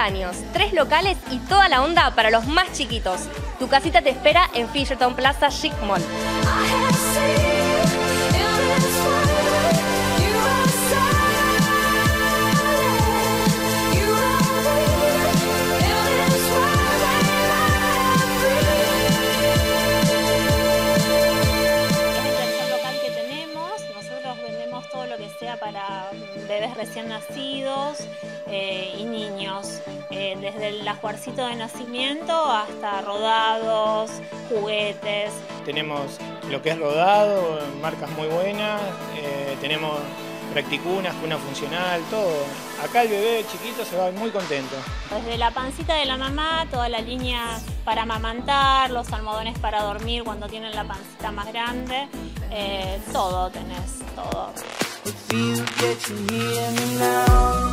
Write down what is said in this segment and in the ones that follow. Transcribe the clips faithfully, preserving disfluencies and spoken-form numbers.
años, tres locales y toda la onda para los más chiquitos. Tu casita te espera en Fisherton Plaza Chic Mall. Para bebés recién nacidos eh, y niños, eh, desde el ajuarcito de nacimiento hasta rodados, juguetes. Tenemos lo que es rodado, marcas muy buenas, eh, tenemos practicunas, cuna funcional, todo. Acá el bebé chiquito se va muy contento. Desde la pancita de la mamá, toda la línea para amamantar, los almohadones para dormir cuando tienen la pancita más grande, eh, todo tenés, todo. If you get to hear me now,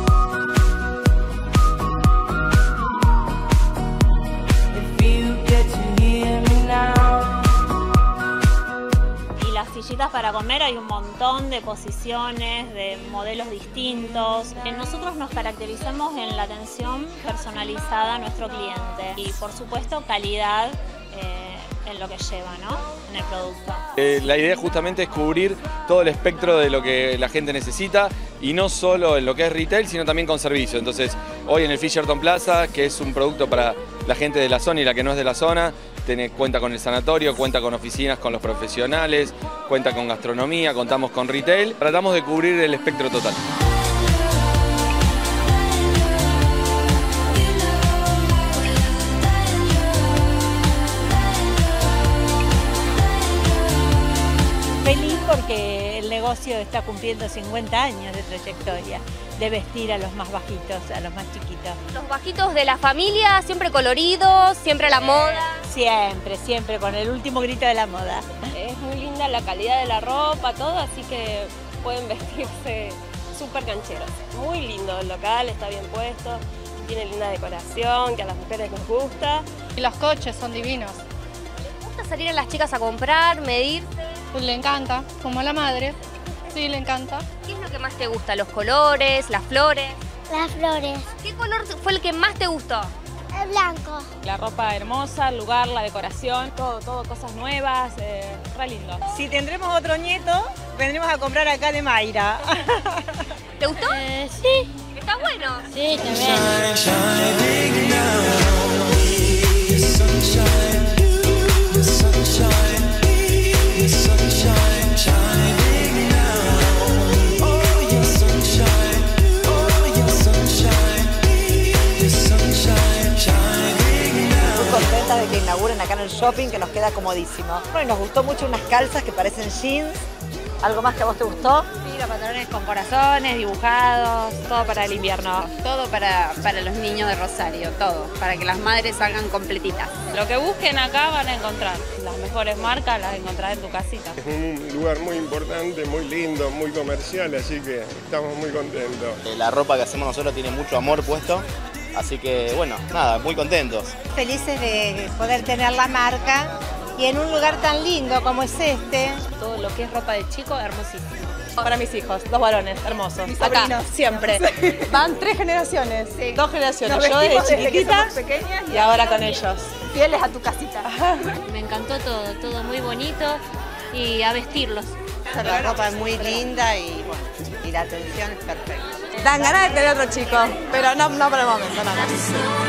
if you get to hear me now. Y las sillitas para comer hay un montón de posiciones, de modelos distintos. Nosotros nos caracterizamos en la atención personalizada a nuestro cliente y por supuesto calidad eh, en lo que lleva, ¿no? En el producto. Eh, la idea justamente es cubrir todo el espectro de lo que la gente necesita y no solo en lo que es retail, sino también con servicio. Entonces, hoy en el Fisherton Plaza, que es un producto para la gente de la zona y la que no es de la zona, tiene, cuenta con el sanatorio, cuenta con oficinas con los profesionales, cuenta con gastronomía, contamos con retail. Tratamos de cubrir el espectro total. Feliz porque el negocio está cumpliendo cincuenta años de trayectoria, de vestir a los más bajitos, a los más chiquitos. Los bajitos de la familia, siempre coloridos, siempre a la moda. Siempre, siempre, con el último grito de la moda. Es muy linda la calidad de la ropa, todo, así que pueden vestirse súper cancheros. Muy lindo el local, está bien puesto, tiene linda decoración, que a las mujeres nos gusta. Y los coches son divinos. ¿Les gusta salir a las chicas a comprar, medirse? Pues le encanta, como a la madre. Sí, le encanta. ¿Qué es lo que más te gusta? ¿Los colores, las flores? Las flores. ¿Qué color fue el que más te gustó? El blanco. La ropa hermosa, el lugar, la decoración, todo, todo cosas nuevas, eh, re lindo. Si tendremos otro nieto, vendremos a comprar acá de Mayra. ¿Te gustó? Eh, sí. ¿Está bueno? Sí, también. De que inauguren acá en el shopping, que nos queda comodísimo. Bueno, y nos gustó mucho unas calzas que parecen jeans. ¿Algo más que a vos te gustó? Sí, los pantalones con corazones, dibujados, todo para el invierno. Todo para, para los niños de Rosario, todo, para que las madres salgan completitas. Lo que busquen acá van a encontrar. Las mejores marcas las encontrarás en tu casita. Es un lugar muy importante, muy lindo, muy comercial, así que estamos muy contentos. La ropa que hacemos nosotros tiene mucho amor puesto. Así que, bueno, nada, muy contentos. Felices de poder tener la marca y en un lugar tan lindo como es este. Todo lo que es ropa de chico, hermosísimo. Para mis hijos, dos varones, hermosos. Mis Acá, sobrinos. siempre. Sí. Van tres generaciones, sí. dos generaciones. Nos Yo desde vestimos desde que chiquitita somos pequeñas y ahora con ellos. Fieles a tu casita. Me encantó todo, todo muy bonito y a vestirlos. La ropa es muy linda y, bueno, y la atención es perfecta. Dan ganas de tener otro chico, pero no, no por el momento, no.